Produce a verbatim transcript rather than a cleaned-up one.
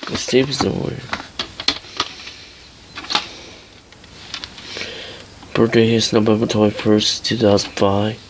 Steve is the warrior. Birthday is November twenty-first, two thousand five.